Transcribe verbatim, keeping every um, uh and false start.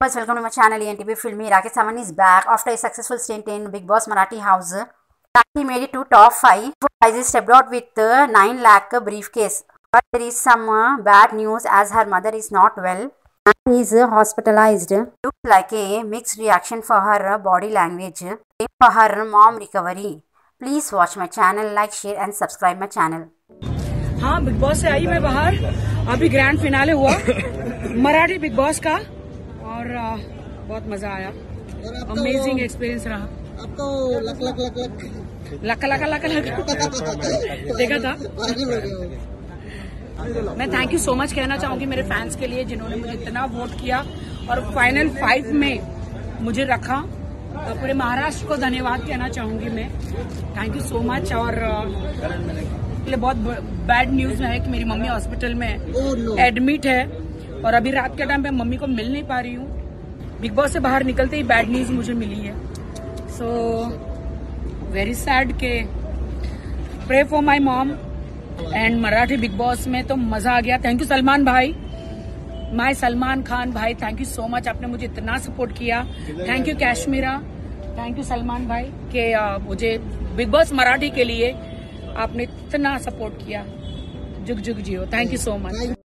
First, welcome to my channel E N T V Filmy. Rakesh Sawan is back after a successful stint in Bigg Boss Marathi House. He made it to top five. He stepped out with a nine lakh briefcase. But there is some uh, bad news as her mother is not well and is uh, hospitalized. Looks like a mixed reaction for her uh, body language. Pray for her mom recovery. Please watch my channel, like, share and subscribe my channel. हाँ, Bigg Boss से आई मैं बाहर। अभी grand finale हुआ Marathi Bigg boss का और आ, बहुत मजा आया। अमेजिंग एक्सपीरियंस रहा। आपको लक लक लक लक लक लक लक लक देखा था। मैं थैंक यू सो मच कहना चाहूंगी मेरे फैंस के लिए जिन्होंने मुझे इतना वोट किया और फाइनल फाइव में मुझे रखा। तो पूरे महाराष्ट्र को धन्यवाद कहना चाहूंगी मैं। Thank you so much. और इसलिए बहुत बैड न्यूज है कि मेरी मम्मी हॉस्पिटल में एडमिट है और अभी रात के टाइम पे मम्मी को मिल नहीं पा रही हूँ। बिग बॉस से बाहर निकलते ही बैड न्यूज मुझे मिली है। सो वेरी सैड के pray for my mom and Marathi Bigg Boss में तो मजा आ गया। थैंक यू सलमान भाई, माय सलमान खान भाई, थैंक यू सो मच। आपने मुझे इतना सपोर्ट किया। Thank you Kashmera, thank you Salman भाई के मुझे बिग बॉस मराठी के लिए आपने इतना सपोर्ट किया। जुग जुग जियो। Thank you so much.